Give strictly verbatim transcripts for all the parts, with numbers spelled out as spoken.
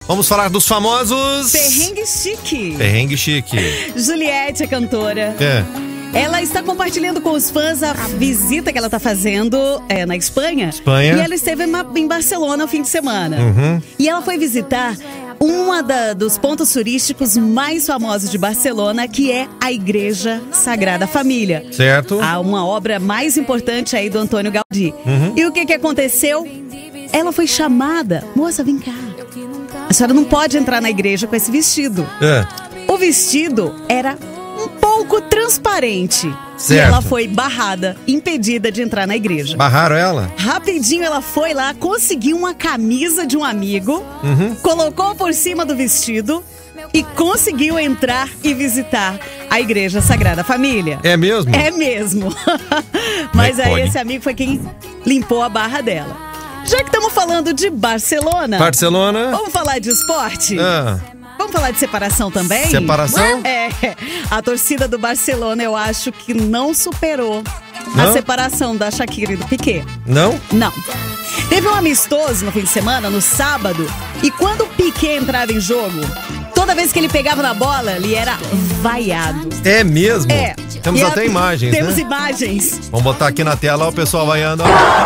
Vamos falar dos famosos... Perrengue chique. Perrengue chique. Juliette, a cantora. É. Ela está compartilhando com os fãs a visita que ela está fazendo é, na Espanha. Espanha. E ela esteve em Barcelona no fim de semana. Uhum. E ela foi visitar uma da, dos pontos turísticos mais famosos de Barcelona, que é a Igreja Sagrada Família. Certo. Há uma obra mais importante aí do Antônio Gaudí. Uhum. E o que que aconteceu? Ela foi chamada. Moça, vem cá. A senhora não pode entrar na igreja com esse vestido. É. O vestido era um pouco transparente. Certo. E ela foi barrada, impedida de entrar na igreja. Barraram ela? Rapidinho ela foi lá, conseguiu uma camisa de um amigo, Uhum. colocou por cima do vestido e conseguiu entrar e visitar a Igreja Sagrada Família. É mesmo? É mesmo. Mas aí pode? esse amigo foi quem limpou a barra dela. Já que estamos falando de Barcelona, Barcelona. vamos falar de esporte? Ah, Vamos falar de separação também? separação? É, a torcida do Barcelona eu acho que não superou Não? a separação da Shakira e do Piqué. Não? Não. Teve um amistoso no fim de semana, no sábado, e quando o Piqué entrava em jogo, toda vez que ele pegava na bola, ele era vaiado. É mesmo? É. Temos E a- até imagens, Temos né? imagens. Vamos botar aqui na tela, ó, o pessoal vaiando.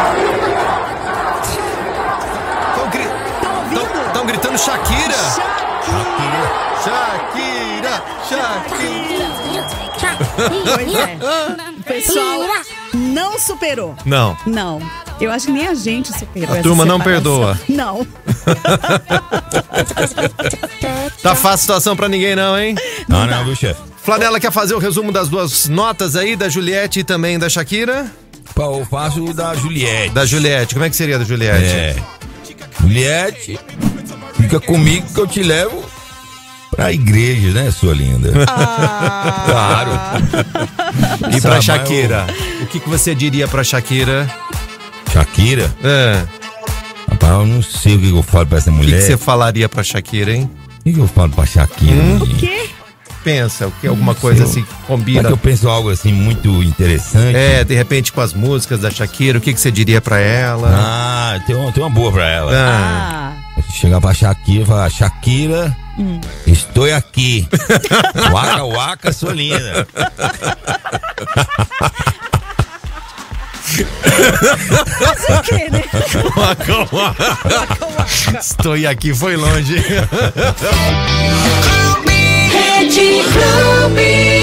Estão gritando Shakira. Shakira, Shakira. Pois é. O pessoal não superou. Não. Não. Eu acho que nem a gente superou. A essa turma não separação. perdoa. Não. Tá fácil a situação pra ninguém não, hein? Não, não, viu, chefe? Flanela quer fazer o resumo das duas notas aí, da Juliette e também da Shakira? Pô, eu faço o da Juliette. Da Juliette, como é que seria a da Juliette? É. Juliette, fica comigo que eu te levo pra igreja, né, sua linda? Ah. Claro. E pra Sabe, Shakira? O que, que você diria pra Shakira? Shakira? É. Rapaz, eu não sei o que eu falo pra essa O que, que mulher. você falaria pra Shakira, hein? O que, que eu falo pra Shakira? Hum? menino? O quê? Pensa, o que alguma coisa assim que Será combina. que eu penso algo assim muito interessante? É, de repente com as músicas da Shakira, o que, que você diria pra ela? Ah, tem uma, tem uma boa pra ela. Ah. Ah. Chegar pra Shakira e falar: Shakira, Hum. estou aqui. Waka waka, sua linda. O quê, né? Estou aqui, foi longe. Rede Clube.